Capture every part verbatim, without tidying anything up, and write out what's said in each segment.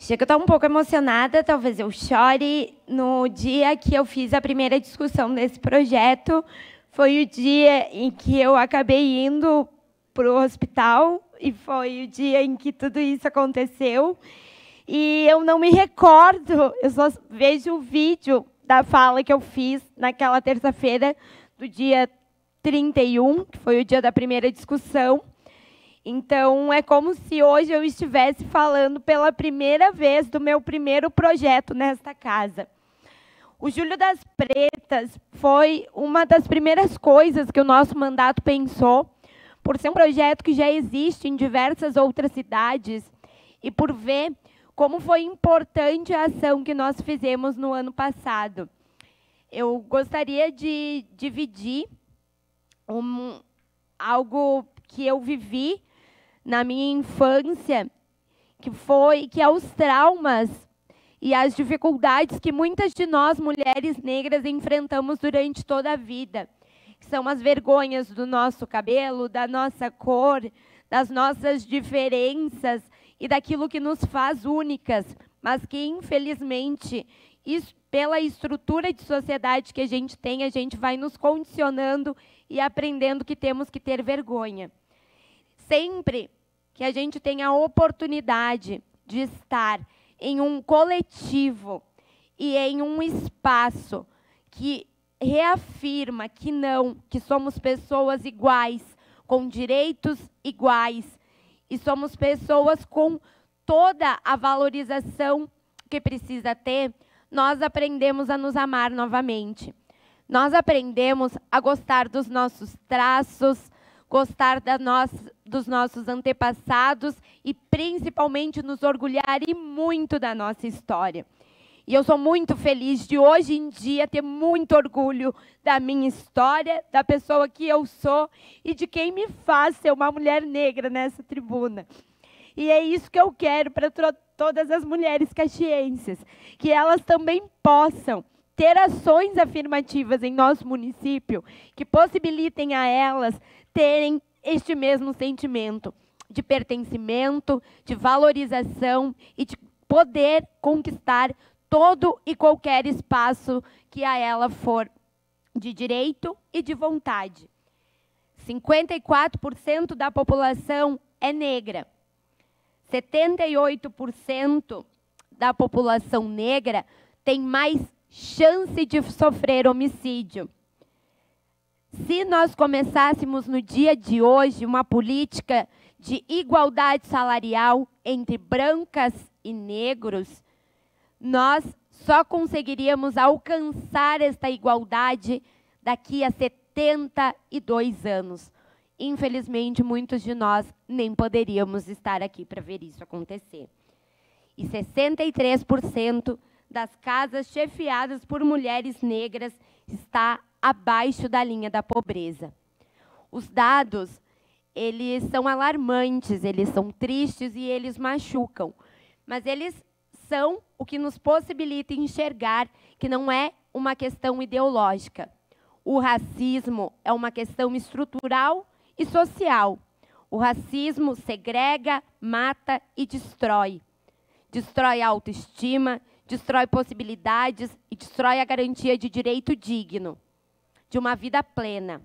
Chega, eu estou um pouco emocionada, talvez eu chore. No dia que eu fiz a primeira discussão desse projeto, foi o dia em que eu acabei indo para o hospital, e foi o dia em que tudo isso aconteceu. E eu não me recordo, eu só vejo o vídeo da fala que eu fiz naquela terça-feira, do dia trinta e um, que foi o dia da primeira discussão. Então, é como se hoje eu estivesse falando pela primeira vez do meu primeiro projeto nesta casa. O Julho das Pretas foi uma das primeiras coisas que o nosso mandato pensou, por ser um projeto que já existe em diversas outras cidades e por ver como foi importante a ação que nós fizemos no ano passado. Eu gostaria de dividir um, algo que eu vivi na minha infância, que foi que é os traumas e as dificuldades que muitas de nós, mulheres negras, enfrentamos durante toda a vida, que são as vergonhas do nosso cabelo, da nossa cor, das nossas diferenças e daquilo que nos faz únicas, mas que, infelizmente, isso, pela estrutura de sociedade que a gente tem, a gente vai nos condicionando e aprendendo que temos que ter vergonha. Sempre que a gente tem a oportunidade de estar em um coletivo e em um espaço que reafirma que não, que somos pessoas iguais, com direitos iguais, e somos pessoas com toda a valorização que precisa ter, nós aprendemos a nos amar novamente. Nós aprendemos a gostar dos nossos traços, gostar da nossa, dos nossos antepassados e, principalmente, nos orgulhar e muito da nossa história. E eu sou muito feliz de, hoje em dia, ter muito orgulho da minha história, da pessoa que eu sou e de quem me faz ser uma mulher negra nessa tribuna. E é isso que eu quero para todas as mulheres caxienses, que elas também possam ter ações afirmativas em nosso município que possibilitem a elas terem este mesmo sentimento de pertencimento, de valorização e de poder conquistar todo e qualquer espaço que a ela for de direito e de vontade. cinquenta e quatro por cento da população é negra. setenta e oito por cento da população negra tem mais chance de sofrer homicídio. Se nós começássemos no dia de hoje uma política de igualdade salarial entre brancas e negros, nós só conseguiríamos alcançar esta igualdade daqui a setenta e dois anos. Infelizmente, muitos de nós nem poderíamos estar aqui para ver isso acontecer. E sessenta e três por cento das casas chefiadas por mulheres negras está abaixo da linha da pobreza. Os dados, eles são alarmantes, eles são tristes e eles machucam, mas eles são o que nos possibilita enxergar que não é uma questão ideológica. O racismo é uma questão estrutural e social. O racismo segrega, mata e destrói. Destrói a autoestima, destrói possibilidades e destrói a garantia de direito digno, de uma vida plena.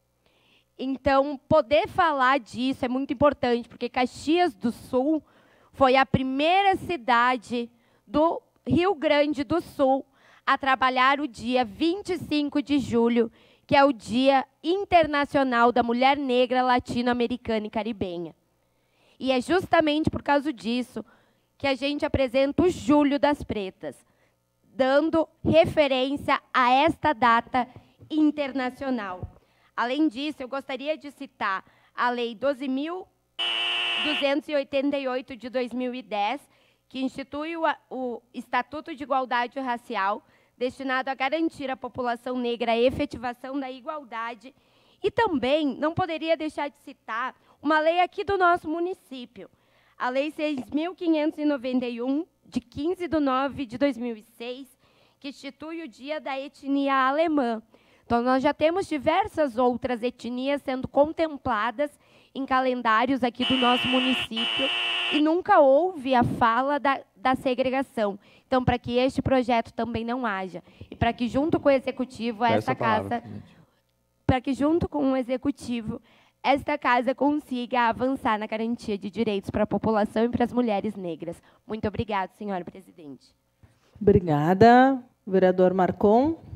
Então, poder falar disso é muito importante, porque Caxias do Sul foi a primeira cidade do Rio Grande do Sul a trabalhar o dia vinte e cinco de julho, que é o Dia Internacional da Mulher Negra, Latino-Americana e Caribenha. E é justamente por causa disso que a gente apresenta o Julho das Pretas, dando referência a esta data internacional. Além disso, eu gostaria de citar a Lei doze mil duzentos e oitenta e oito de dois mil e dez, que institui o, o Estatuto de Igualdade Racial, destinado a garantir à população negra a efetivação da igualdade. E também não poderia deixar de citar uma lei aqui do nosso município, a Lei seis mil quinhentos e noventa e um, de quinze de nove de dois mil e seis, que institui o Dia da Etnia Alemã. Então, nós já temos diversas outras etnias sendo contempladas em calendários aqui do nosso município, e nunca houve a fala da, da segregação. Então, para que este projeto também não haja, e para que, junto com o Executivo, esta casa, para que, junto com o Executivo, esta casa consiga avançar na garantia de direitos para a população e para as mulheres negras. Muito obrigada, senhora presidente. Obrigada. Vereador Marcon.